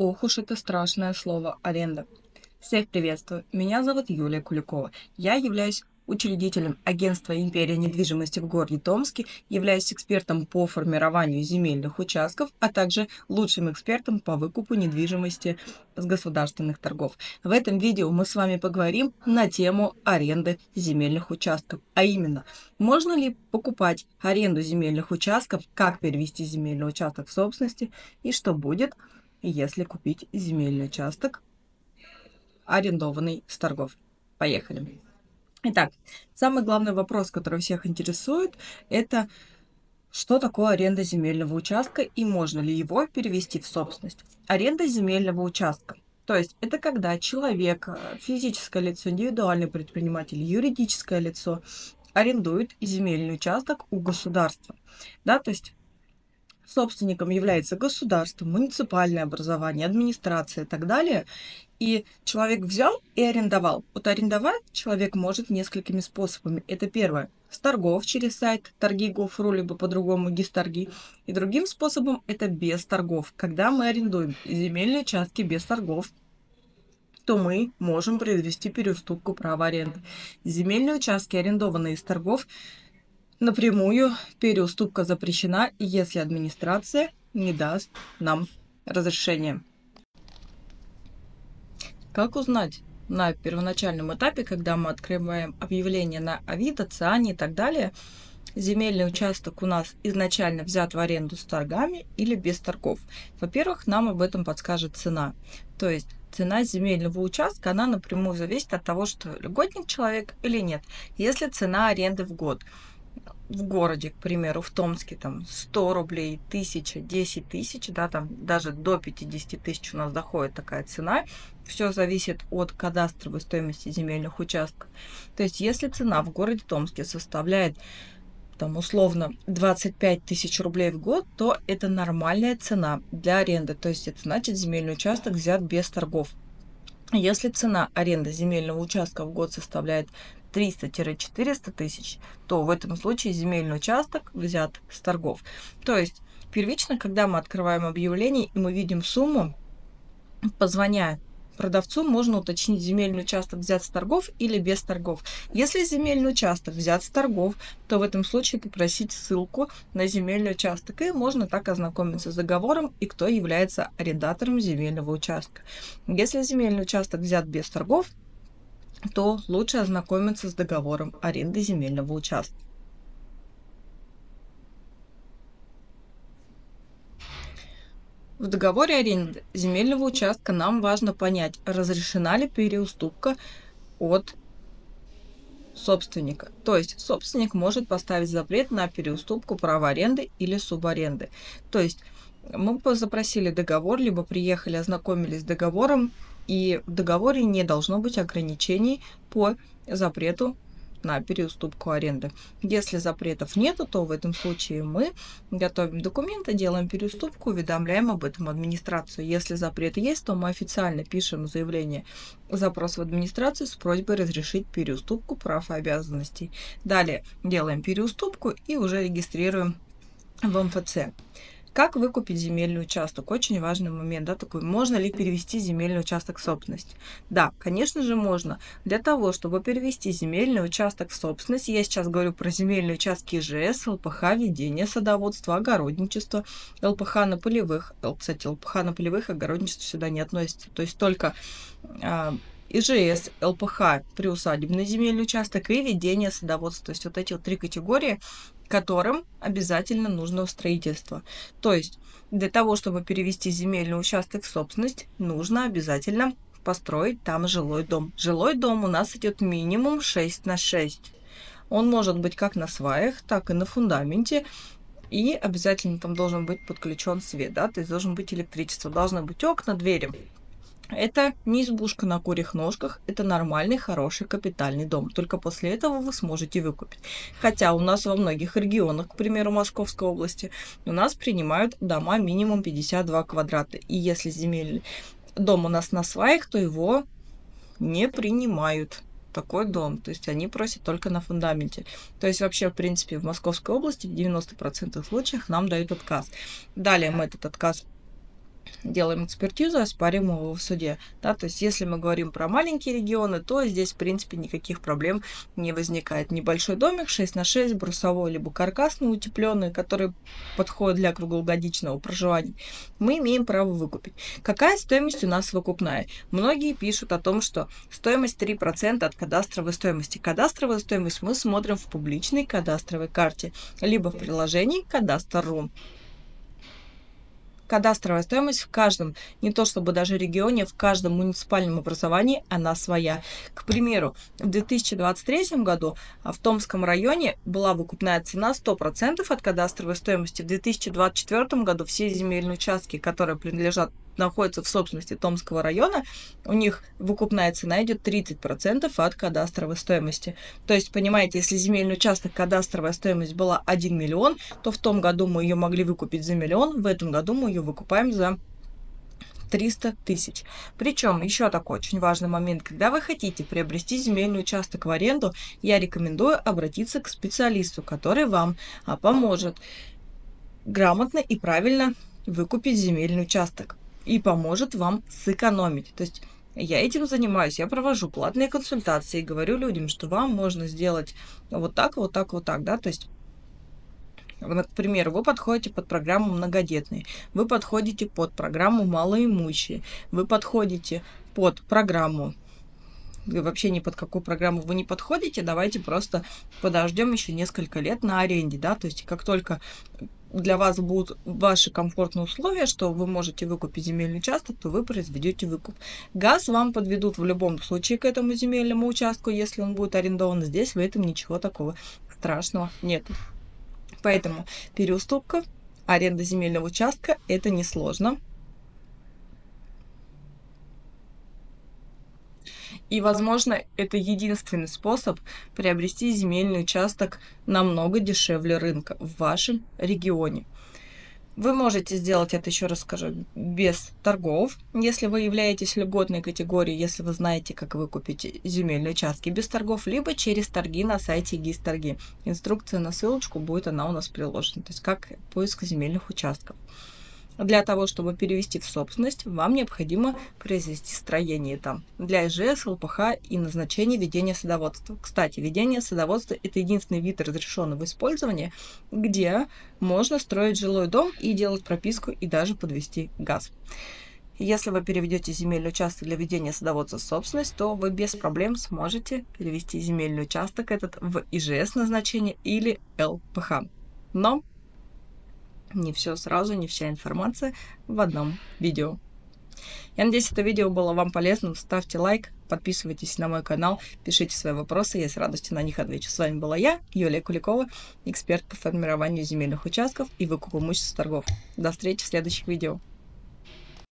Ох уж это страшное слово «аренда». Всех приветствую. Меня зовут Юлия Куликова. Я являюсь учредителем агентства «Империя недвижимости» в городе Томске, являюсь экспертом по формированию земельных участков, а также лучшим экспертом по выкупу недвижимости с государственных торгов. В этом видео мы с вами поговорим на тему аренды земельных участков, а именно, можно ли покупать аренду земельных участков, как перевести земельный участок в собственности и что будет, если купить земельный участок, арендованный с торгов. Поехали. Итак, самый главный вопрос, который всех интересует, это что такое аренда земельного участка и можно ли его перевести в собственность. Аренда земельного участка. То есть это когда человек, физическое лицо, индивидуальный предприниматель, юридическое лицо арендует земельный участок у государства. Да, то есть собственником является государство, муниципальное образование, администрация и так далее. И человек взял и арендовал. Вот арендовать человек может несколькими способами. Это первое. С торгов через сайт торги.гов.ру, либо по-другому ГИС-торги. И другим способом это без торгов. Когда мы арендуем земельные участки без торгов, то мы можем произвести переуступку права аренды. Земельные участки, арендованные из торгов, напрямую переуступка запрещена, если администрация не даст нам разрешение. Как узнать на первоначальном этапе, когда мы открываем объявление на Авито, Циане и так далее, земельный участок у нас изначально взят в аренду с торгами или без торгов? Во-первых, нам об этом подскажет цена. То есть цена земельного участка, она напрямую зависит от того, что льготник человек или нет. Если цена аренды в год в городе, к примеру, в Томске, там 100 рублей, 1000, 10 тысяч, да, там даже до 50 тысяч у нас доходит такая цена. Все зависит от кадастровой стоимости земельных участков. То есть, если цена в городе Томске составляет там условно 25 тысяч рублей в год, то это нормальная цена для аренды. То есть, это значит, земельный участок взят без торгов. Если цена аренды земельного участка в год составляет 300-400 тысяч, то в этом случае земельный участок взят с торгов. То есть первично, когда мы открываем объявление и мы видим сумму, позвоня продавцу, можно уточнить, земельный участок взят с торгов или без торгов. Если земельный участок взят с торгов, то в этом случае попросить ссылку на земельный участок, и можно так ознакомиться с договором и кто является арендатором земельного участка. Если земельный участок взят без торгов, то лучше ознакомиться с договором аренды земельного участка. В договоре аренды земельного участка нам важно понять, разрешена ли переуступка от собственника. То есть собственник может поставить запрет на переуступку права аренды или субаренды. То есть мы запросили договор, либо приехали, ознакомились с договором, и в договоре не должно быть ограничений по запрету на переуступку аренды. Если запретов нету, то в этом случае мы готовим документы, делаем переуступку, уведомляем об этом администрацию. Если запрет есть, то мы официально пишем заявление, запрос в администрацию с просьбой разрешить переуступку прав и обязанностей. Далее делаем переуступку и уже регистрируем в МФЦ. Как выкупить земельный участок? Очень важный момент, да, такой. Можно ли перевести земельный участок в собственность? Да, конечно же можно. Для того, чтобы перевести земельный участок в собственность, я сейчас говорю про земельные участки ИЖС, ЛПХ, ведение садоводства, огородничество, ЛПХ на полевых. Кстати, ЛПХ на полевых, огородничество сюда не относится. То есть только ИЖС, ЛПХ, приусадебный земельный участок и ведение садоводства. То есть вот эти вот три категории, которым обязательно нужно строительство. То есть для того, чтобы перевести земельный участок в собственность, нужно обязательно построить там жилой дом. Жилой дом у нас идет минимум 6 на 6. Он может быть как на сваях, так и на фундаменте. И обязательно там должен быть подключен свет, да, то есть должен быть электричество, должны быть окна, двери. Это не избушка на курьих ножках, это нормальный, хороший, капитальный дом. Только после этого вы сможете выкупить. Хотя у нас во многих регионах, к примеру, Московской области, у нас принимают дома минимум 52 квадрата. И если земельный дом у нас на сваях, то его не принимают. Такой дом, то есть они просят только на фундаменте. То есть вообще, в принципе, в Московской области в 90% случаев нам дают отказ. Далее мы этот отказ делаем экспертизу, оспариваем его в суде. Да? То есть, если мы говорим про маленькие регионы, то здесь, в принципе, никаких проблем не возникает. Небольшой домик 6 на 6, брусовой, либо каркасный, утепленный, который подходит для круглогодичного проживания, мы имеем право выкупить. Какая стоимость у нас выкупная? Многие пишут о том, что стоимость 3% от кадастровой стоимости. Кадастровую стоимость мы смотрим в публичной кадастровой карте, либо в приложении Кадастр.ру. Кадастровая стоимость в каждом, не то чтобы даже регионе, в каждом муниципальном образовании она своя. К примеру, в 2023 году в Томском районе была выкупная цена 100% от кадастровой стоимости. В 2024 году все земельные участки, которые находятся в собственности Томского района, у них выкупная цена идет 30% от кадастровой стоимости. То есть, понимаете, если земельный участок кадастровая стоимость была 1 миллион, то в том году мы ее могли выкупить за миллион, в этом году мы ее выкупаем за 300 тысяч. Причем еще такой очень важный момент, когда вы хотите приобрести земельный участок в аренду, я рекомендую обратиться к специалисту, который вам поможет грамотно и правильно выкупить земельный участок и поможет вам сэкономить. То есть я этим занимаюсь, я провожу платные консультации, говорю людям, что вам можно сделать вот так, вот так, вот так, да, то есть, к примеру, вы подходите под программу многодетные, вы подходите под программу малоимущие, вы подходите под программу, вообще ни под какую программу вы не подходите, давайте просто подождем еще несколько лет на аренде, да, то есть как только для вас будут ваши комфортные условия, что вы можете выкупить земельный участок, то вы произведете выкуп. Газ вам подведут в любом случае к этому земельному участку, если он будет арендован. Здесь в этом ничего такого страшного нет. Поэтому переуступка, аренда земельного участка – это несложно. И, возможно, это единственный способ приобрести земельный участок намного дешевле рынка в вашем регионе. Вы можете сделать это, еще раз скажу, без торгов, если вы являетесь льготной категорией, если вы знаете, как выкупить земельные участки без торгов, либо через торги на сайте ГИС Торги. Инструкция на ссылочку будет, она у нас приложена, то есть как поиск земельных участков. Для того, чтобы перевести в собственность, вам необходимо произвести строение там для ИЖС, ЛПХ и назначение ведения садоводства. Кстати, ведение садоводства – это единственный вид разрешенного использования, где можно строить жилой дом и делать прописку и даже подвести газ. Если вы переведете земельный участок для ведения садоводства в собственность, то вы без проблем сможете перевести земельный участок этот в ИЖС назначение или ЛПХ. Но не все сразу, не вся информация в одном видео. Я надеюсь, это видео было вам полезным. Ставьте лайк, подписывайтесь на мой канал, пишите свои вопросы, я с радостью на них отвечу. С вами была я, Юлия Куликова, эксперт по формированию земельных участков и выкупу имущества с торгов. До встречи в следующих видео.